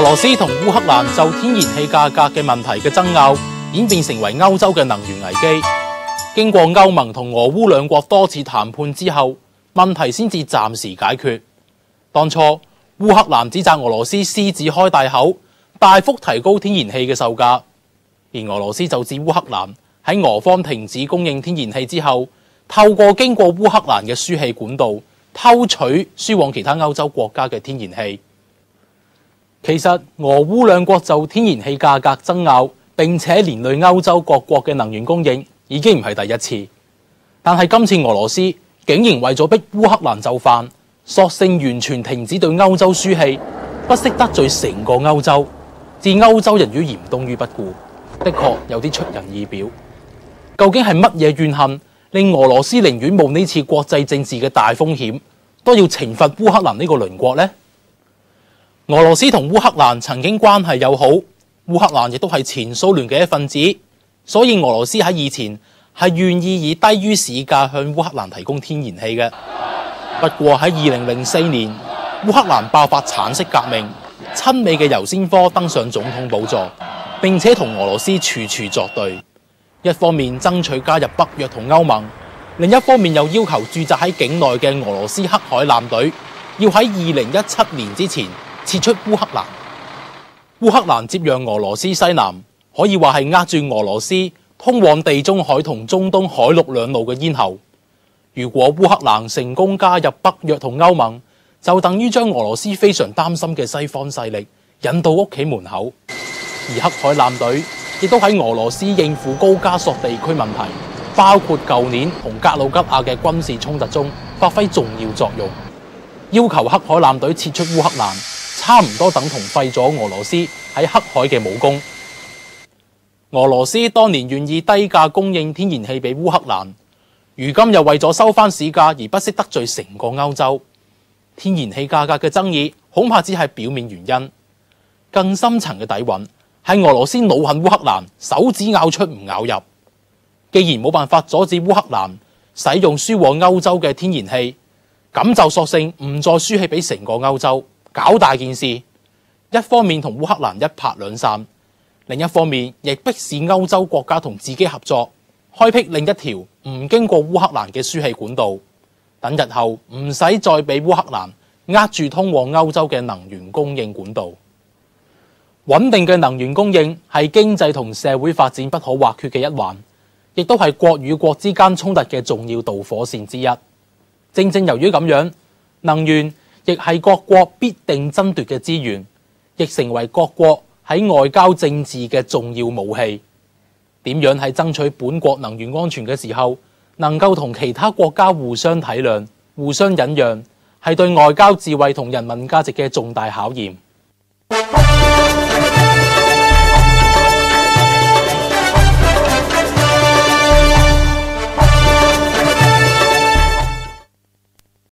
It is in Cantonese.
羅斯同烏克蘭就天然氣價格嘅問題嘅爭拗演變成為歐洲嘅能源危機。經過歐盟同俄烏兩國多次談判之後，問題先至暫時解決。當初烏克蘭指責俄羅斯獅子開大口，大幅提高天然氣嘅售價，而俄羅斯就指烏克蘭喺俄方停止供應天然氣之後，透過經過烏克蘭嘅輸氣管道偷取輸往其他歐洲國家嘅天然氣。其實俄烏兩國就天然氣價格爭拗，並且連累歐洲各國嘅能源供應，已經唔係第一次。但係今次俄羅斯竟然為咗逼烏克蘭就範，索性完全停止對歐洲輸氣，不惜得罪成個歐洲，置歐洲人於嚴冬於不顧，的確有啲出人意表。究竟係乜嘢怨恨令俄羅斯寧願冒呢次國際政治嘅大風險，都要懲罰烏克蘭呢個鄰國呢？俄羅斯同烏克蘭曾經關係友好，烏克蘭亦都係前蘇聯嘅一份子，所以俄羅斯喺以前係願意以低於市價向烏克蘭提供天然氣嘅。不過喺2004年，烏克蘭爆發橙色革命，親美嘅尤先科登上總統寶座，並且同俄羅斯處處作對，一方面爭取加入北約同歐盟，另一方面又要求駐紮喺境內嘅俄羅斯黑海艦隊要喺2017年之前撤出烏克蘭。烏克蘭接壤俄羅斯西南，可以話係握住俄羅斯通往地中海同中東海陸兩路嘅咽喉。如果烏克蘭成功加入北約同歐盟，就等於將俄羅斯非常擔心嘅西方勢力引到屋企門口。而黑海艦隊亦都喺俄羅斯應付高加索地區問題，包括舊年同格魯吉亞嘅軍事衝突中發揮重要作用。要求黑海艦隊撤出烏克蘭，差唔多等同廢咗俄羅斯喺黑海嘅武功。俄羅斯當年願意低價供應天然氣俾烏克蘭，如今又為咗收翻市價而不惜得罪成個歐洲。天然氣價格嘅爭議恐怕只係表面原因，更深層嘅底蘊係俄羅斯惱恨烏克蘭，手指咬出唔咬入。既然冇辦法阻止烏克蘭使用輸往歐洲嘅天然氣，咁就索性唔再輸氣俾成個歐洲，搞大件事。一方面同烏克蘭一拍兩散，另一方面亦迫使歐洲國家同自己合作，開闢另一條唔經過烏克蘭嘅輸氣管道，等日後唔使再俾烏克蘭扼住通往歐洲嘅能源供應管道。穩定嘅能源供應係經濟同社會發展不可或缺嘅一環，亦都係國與國之間衝突嘅重要導火線之一。正正由於咁樣，能源亦係各國必定爭奪嘅資源，亦成為各國喺外交政治嘅重要武器。點樣喺爭取本國能源安全嘅時候，能夠同其他國家互相體諒、互相忍讓，係對外交智慧同人民價值嘅重大考驗。